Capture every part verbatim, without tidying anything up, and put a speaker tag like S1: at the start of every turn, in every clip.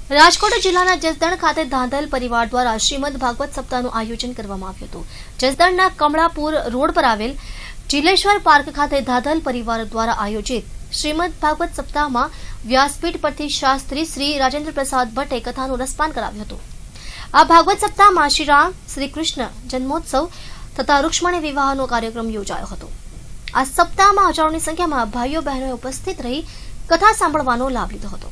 S1: રાજકોટ જિલ્લાના જસદણ ખાતે ધાંધલ પરિવાર દ્વારા શ્રીમદ ભાગવત સપ્તાહનું આયોજન કરવામાં આવ્યું હતું। જસદણના કમળાપુર રોડ પર આવેલ ચિલેશ્વર પાર્ક ખાતે ધાંધલ પરિવાર દ્વારા આયોજિત શ્રીમદ ભાગવત સપ્તાહમાં વ્યાસપીઠ પરથી શાસ્ત્રી શ્રી રાજેન્દ્ર પ્રસાદ ભટ્ટે કથાનું રસપાન કરાવ્યું હતું। આ ભાગવત સપ્તાહમાં શ્રી રામ શ્રી કૃષ્ણ જન્મોત્સવ તથા રૂક્ષ્મણી વિવાહનો કાર્યક્રમ યોજાયો હતો। આ સપ્તાહમાં હજારોની સંખ્યામાં ભાઈઓ બહેનોએ ઉપસ્થિત રહી કથા સાંભળવાનો લાભ લીધો હતો।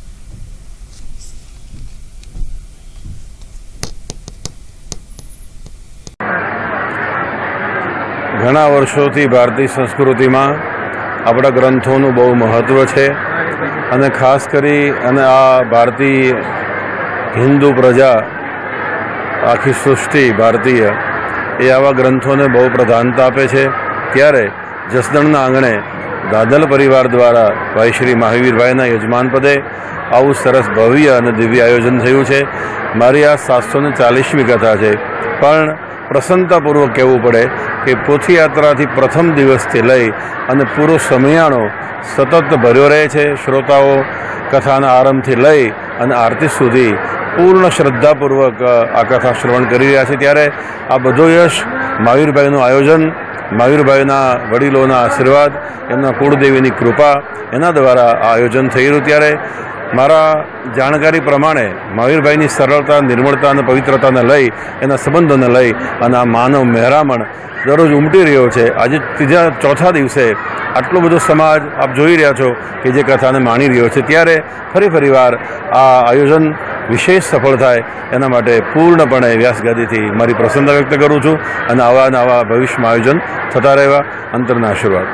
S2: घणा वर्षोथी भारतीय संस्कृति में अपना ग्रंथों बहु महत्व है अने खास करी अने आ भारतीय हिंदू प्रजा आखी सृष्टि भारतीय ए आवा ग्रंथों ने बहु प्रधानता आपे छे। त्यारे जसदणना आंगणे दादल परिवार द्वारा भाई श्री महावीर भाईना यजमान पदे आवुं सरस भव्य अने दिव्य आयोजन थयुं छे। मारी आ सात सौ चालीसमी कथा है, पण प्रसन्नतापूर्वक कहेवुं पड़े कि पोथी यात्रा थी प्रथम दिवस थी लई अने पूरो समयाणो सतत भर्यो रहे छे। श्रोताओ कथाना आरंभ थी लई अने आरती सुधी पूर्ण श्रद्धापूर्वक आ कथा श्रवण करी रह्या छे। त्यारे आ बधो यश महावीरभाईनुं आयोजन, महावीरभाईना वडीलोना आशीर्वाद, एमना कुळदेवीनी कृपा एना द्वारा आ आयोजन थई रह्युं। त्यारे मारा जाणकारी प्रमाणे महावीरभाईनी सरलता, निर्मलता और पवित्रता ने लई एना संबंधों लई अने आ मानव मेहरामण दररोज उमटी रह्यो छे। आज तीजा चौथा दिवसे आटलो बधो समाज आप जोई रह्या छो कि जे कथाने माणी रह्यो छे। त्यारे फरी फरीवार आ आयोजन विशेष सफल थाय एना माटे पूर्णपणे व्यासगादीथी मारी प्रसन्नता व्यक्त करूं छुं अने आवा ने आवा भविष्यमां आयोजन थता रहेवा अंतरना आशीर्वाद।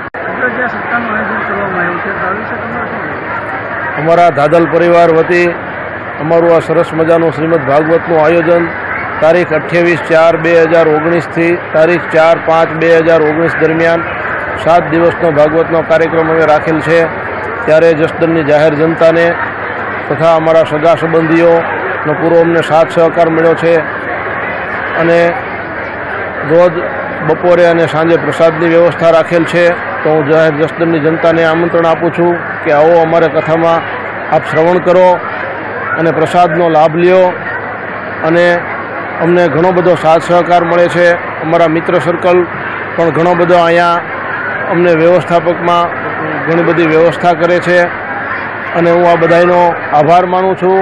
S3: अमरा दादल परिवार वती अमरु आ सरस मजानु श्रीमद भागवतनु आयोजन तारीख अठावीस चार बे हज़ार ओगनीस थी तारीख चार पांच बे हज़ार ओगनीस दरमियान सात दिवसनो भागवतनो कार्यक्रम अमे राखेल छे। त्यारे जसदणनी जाहेर जनता ने तथा अमरा सगा संबंधीओनो पूरो अमने साथ सहकार मळ्यो छे अने रोज बपोरे अने सांजे प्रसादनी व्यवस्था राखेल छे। तो हूँ जाहेर जसदणनी जनता ने आमंत्रण आपूँ छूँ कि आओ अमारे कथा में आप श्रवण करो अने प्रसादनो लाभ लियो अने अमने घणो बधो साथ सहकार मळे छे। अमरा मित्र सर्कल पण घणो बधो अहींया अमने व्यवस्थापक में घणी बधी व्यवस्था करे छे अने हूँ आ बधाईनो आभार मानु छूँ।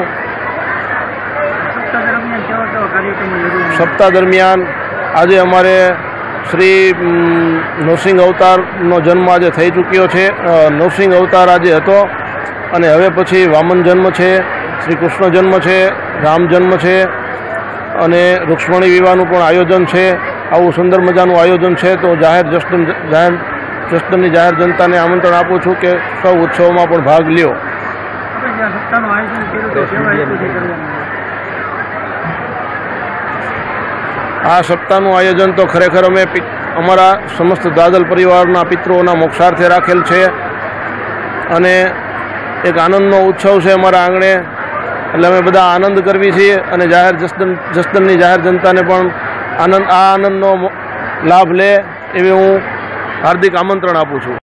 S3: सप्ताह दरमियान आज अमारे श्री नरसिंह अवतारनो जन्म आज थई चूक्यो छे। नरसिंह अवतार आज हतो अने हवे पछी वामन जन्म छे, श्री कृष्ण जन्म छे, राम जन्म छे अने रुक्ष्मणी विवाहनुं पण आयोजन छे। आवुं सुंदर मजानुं आयोजन छे। तो जाहेर जसदण जाहेर जसदणनी जाहेर जनताने आमंत्रण आपूं छुं कि सौ उत्सवमां पण भाग ल्यो। आ सप्ताहनुं आयोजन तो खरेखर अमे अमरा समस्त दादल परिवारना पितृओना मोक्षार्थे राखेल छे अने एक आनंदनो उत्सव छे अमरा आंगणे। एटले अमे बधा आनंद करवी छीए अने जाहेर जसदण जसदणनी जाहेर जनताने पण आनंद आ आनंदनो लाभ ले एवी हूँ हार्दिक आमंत्रण आपूं छुं।